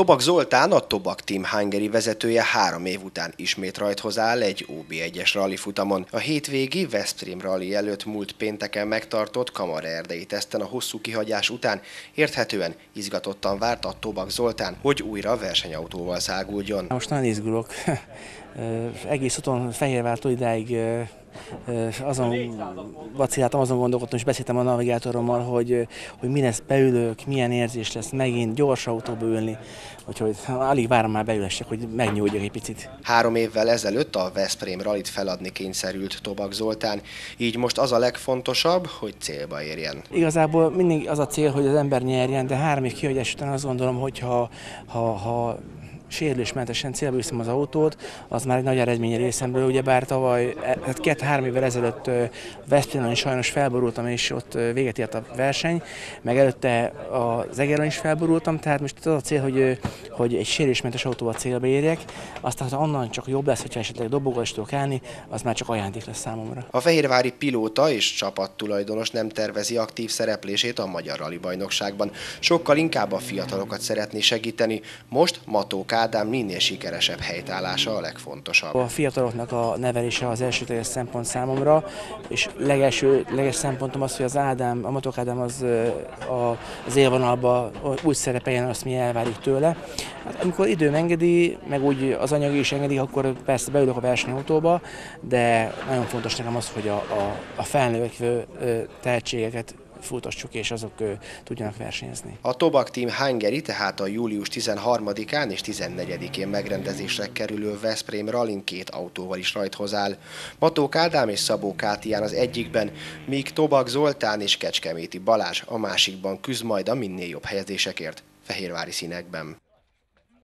Tobak Zoltán, a Tobak Team Hungary vezetője 3 év után ismét rajthoz áll egy OB1-es rali futamon. A hétvégi Veszprém rali előtt múlt pénteken megtartott kamaraerdei teszten a hosszú kihagyás után érthetően izgatottan várta a Tobak Zoltán, hogy újra versenyautóval száguldjon. Most nagyon izgulok. Egész úton Fehérvártól idáig azon vaciláltam, azon gondolkodtam, és beszéltem a navigátorommal, hogy mi lesz, beülök, milyen érzés lesz megint gyors autóba ülni, úgyhogy alig várom már beülessek, hogy megnyújtjak egy picit. 3 évvel ezelőtt a Veszprém ralit feladni kényszerült Tobak Zoltán, így most az a legfontosabb, hogy célba érjen. Igazából mindig az a cél, hogy az ember nyerjen, de 3 év kihagyás után azt gondolom, hogy ha sérülésmentesen célba viszem az autót, az már egy nagy eredmény részemről, ugyebár tavaly, 2-3 évvel ezelőtt Veszprémben is sajnos felborultam, és ott véget ért a verseny, meg előtte az Egerben is felborultam, tehát most az a cél, hogy egy sérülésmentes autóval célba érjek, aztán ha onnan csak jobb lesz, hogyha esetleg dobogó is tudok állni, az már csak ajándék lesz számomra. A fehérvári pilóta és csapattulajdonos nem tervezi aktív szereplését a Magyar Rali-bajnokságban. Sokkal inkább a fiatalokat szeretné segíteni, most Matók Ádám minél sikeresebb helytállása a legfontosabb. A fiataloknak a nevelése az elsődleges szempont számomra, és leges szempontom az, hogy a Matók Ádám az élvonalban úgy szerepeljen, azt mi elvárjuk tőle. Hát, amikor időm engedi, meg úgy az anyagi is engedi, akkor persze beülök a versenyautóba, de nagyon fontos nekem az, hogy a felnövekvő tehetségeket futtassuk, és azok tudjanak versenyezni. A Tobak Team Hungary tehát a július 13-án és 14-én megrendezésre kerülő Veszprém rallin 2 autóval is rajthoz áll. Matók Ádám és Szabó Kátián az egyikben, míg Tobak Zoltán és Kecskeméti Balázs a másikban küzd majd a minél jobb helyezésekért fehérvári színekben.